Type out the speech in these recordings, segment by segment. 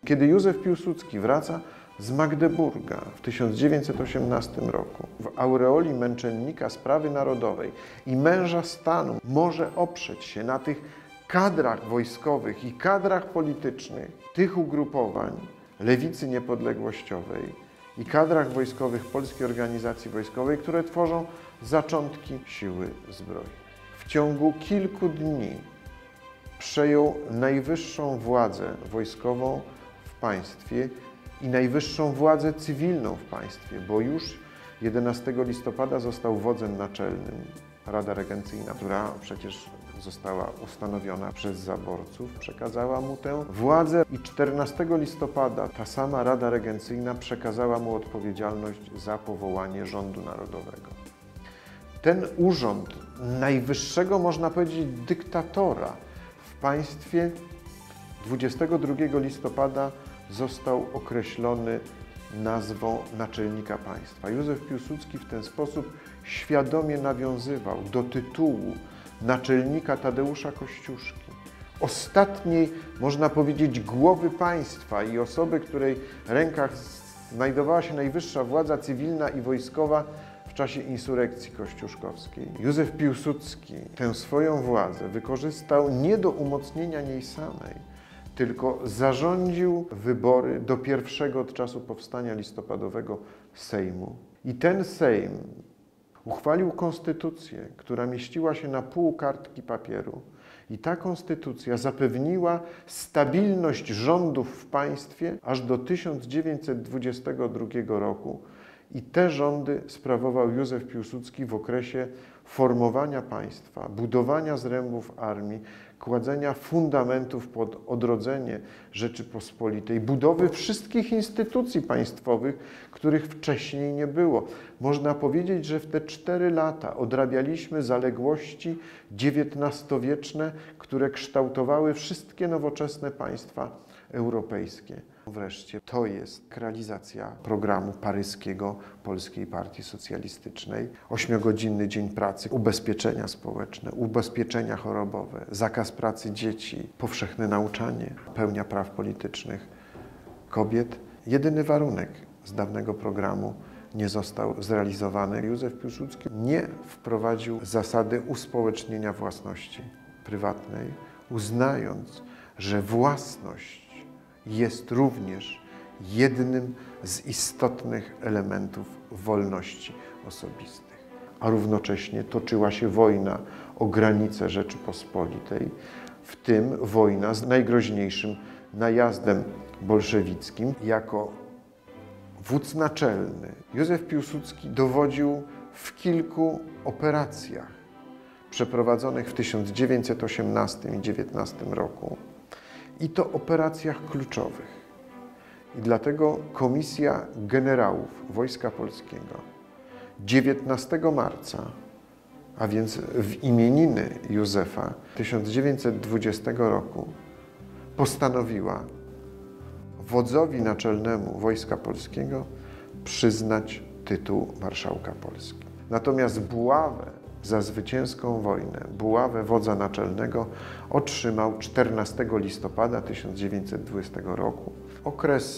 Kiedy Józef Piłsudski wraca z Magdeburga w 1918 roku, w aureoli męczennika sprawy narodowej i męża stanu może oprzeć się na tych kadrach wojskowych i kadrach politycznych tych ugrupowań lewicy niepodległościowej i kadrach wojskowych Polskiej Organizacji Wojskowej, które tworzą zaczątki siły zbrojnej. W ciągu kilku dni przejął najwyższą władzę wojskową w państwie i najwyższą władzę cywilną w państwie, bo już 11 listopada został wodzem naczelnym. Rada Regencyjna, która przecież została ustanowiona przez zaborców, przekazała mu tę władzę i 14 listopada ta sama Rada Regencyjna przekazała mu odpowiedzialność za powołanie rządu narodowego. Ten urząd najwyższego, można powiedzieć, dyktatora w państwie 22 listopada został określony nazwą naczelnika państwa. Józef Piłsudski w ten sposób świadomie nawiązywał do tytułu naczelnika Tadeusza Kościuszki, ostatniej, można powiedzieć, głowy państwa i osoby, w której rękach znajdowała się najwyższa władza cywilna i wojskowa w czasie insurekcji kościuszkowskiej. Józef Piłsudski tę swoją władzę wykorzystał nie do umocnienia niej samej, tylko zarządził wybory do pierwszego od czasu powstania listopadowego Sejmu. I ten Sejm uchwalił konstytucję, która mieściła się na pół kartki papieru. I ta konstytucja zapewniła stabilność rządów w państwie aż do 1922 roku. I te rządy sprawował Józef Piłsudski w okresie formowania państwa, budowania zrębów armii, kładzenia fundamentów pod odrodzenie Rzeczypospolitej, budowy wszystkich instytucji państwowych, których wcześniej nie było. Można powiedzieć, że w te 4 lata odrabialiśmy zaległości XIX-wieczne, które kształtowały wszystkie nowoczesne państwa europejskie. Wreszcie to jest realizacja programu paryskiego Polskiej Partii Socjalistycznej. 8-godzinny dzień pracy, ubezpieczenia społeczne, ubezpieczenia chorobowe, zakaz pracy dzieci, powszechne nauczanie, pełnia praw politycznych kobiet. Jedyny warunek z dawnego programu nie został zrealizowany. Józef Piłsudski nie wprowadził zasady uspołecznienia własności prywatnej, uznając, że własność jest również jednym z istotnych elementów wolności osobistych. A równocześnie toczyła się wojna o granice Rzeczypospolitej, w tym wojna z najgroźniejszym najazdem bolszewickim. Jako wódz naczelny Józef Piłsudski dowodził w kilku operacjach przeprowadzonych w 1918 i 1919 roku. I to operacjach kluczowych. I dlatego Komisja Generałów Wojska Polskiego 19 marca, a więc w imieniny Józefa 1920 roku, postanowiła wodzowi naczelnemu Wojska Polskiego przyznać tytuł marszałka Polski. Natomiast buławę za zwycięską wojnę, buławę wodza naczelnego otrzymał 14 listopada 1920 roku. Okres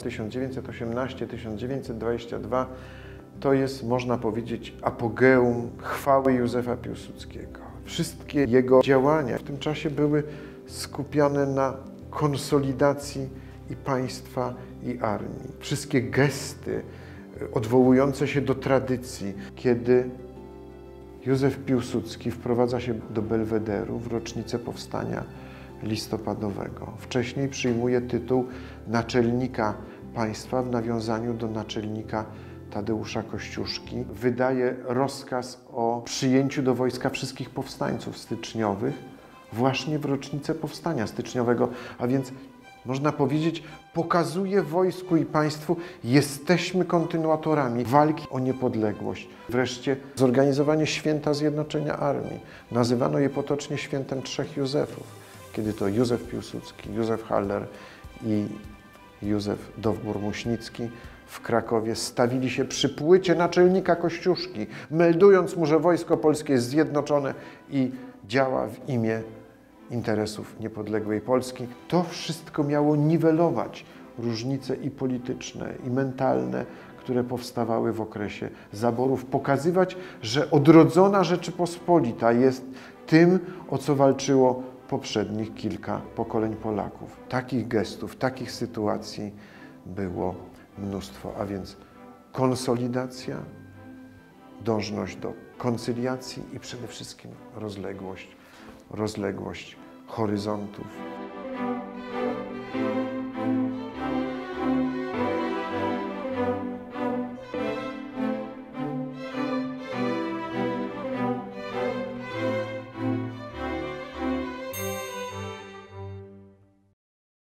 1918-1922 to jest, można powiedzieć, apogeum chwały Józefa Piłsudskiego. Wszystkie jego działania w tym czasie były skupione na konsolidacji i państwa, i armii. Wszystkie gesty odwołujące się do tradycji, kiedy Józef Piłsudski wprowadza się do Belwederu w rocznicę powstania listopadowego. Wcześniej przyjmuje tytuł naczelnika państwa w nawiązaniu do naczelnika Tadeusza Kościuszki. Wydaje rozkaz o przyjęciu do wojska wszystkich powstańców styczniowych właśnie w rocznicę powstania styczniowego, a więc można powiedzieć, pokazuje wojsku i państwu, jesteśmy kontynuatorami walki o niepodległość. Wreszcie zorganizowanie Święta Zjednoczenia Armii. Nazywano je potocznie Świętem Trzech Józefów, kiedy to Józef Piłsudski, Józef Haller i Józef Dowbor-Muśnicki w Krakowie stawili się przy płycie naczelnika Kościuszki, meldując mu, że wojsko polskie jest zjednoczone i działa w imię interesów niepodległej Polski. To wszystko miało niwelować różnice i polityczne, i mentalne, które powstawały w okresie zaborów, pokazywać, że odrodzona Rzeczypospolita jest tym, o co walczyło poprzednich kilka pokoleń Polaków. Takich gestów, takich sytuacji było mnóstwo, a więc konsolidacja, dążność do koncyliacji i przede wszystkim rozległość horyzontów.